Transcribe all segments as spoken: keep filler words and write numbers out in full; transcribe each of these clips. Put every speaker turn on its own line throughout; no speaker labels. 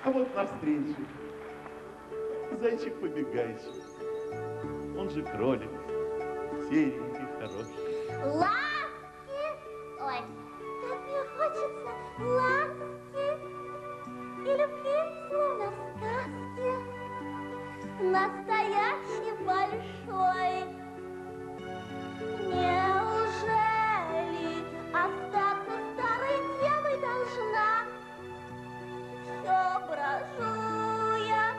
А вот навстречу зайчик-побегайчик. Он же кролик, серенький, хороший.
Ласки! Ой, как мне хочется ласки и любви, словно в сказке. Настоящий большой. Неужели остаться старой девой должна? Все брожу я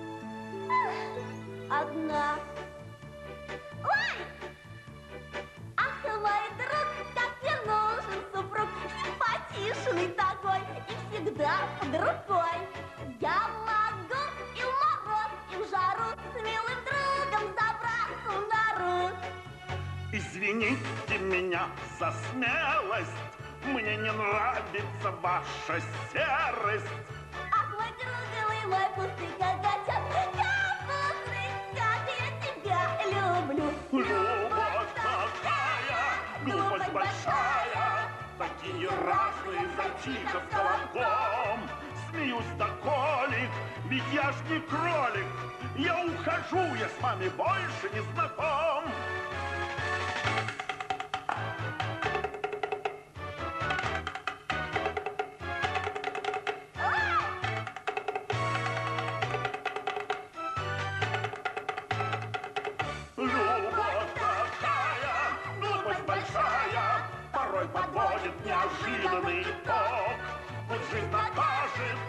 одна. Ой! Ах, мой друг, как мне нужен супруг, симпатичный такой и всегда под рукой. Я могу и в мороз, и в жару с милым другом забраться в нору.
Извините меня за смелость, мне не нравится ваша серость.
Ах, мой друг, мой пустяк, котят, капусный котят, я тебя люблю.
Любовь такая, глупость большая, такие разные зайчиха с колобком. Смеюсь до колик, ведь я ж не кролик. Я ухожу, я с вами больше не знаком. Любовь такая, глупость большая, порой подводит неожиданный итог. Пусть жизнь накажет